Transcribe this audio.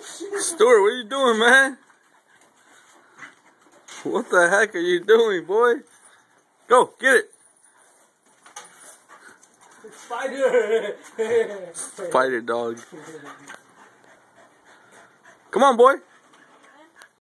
Stuart, what are you doing, man? What the heck are you doing, boy? Go, get it. Spider. Spider dog. Come on, boy.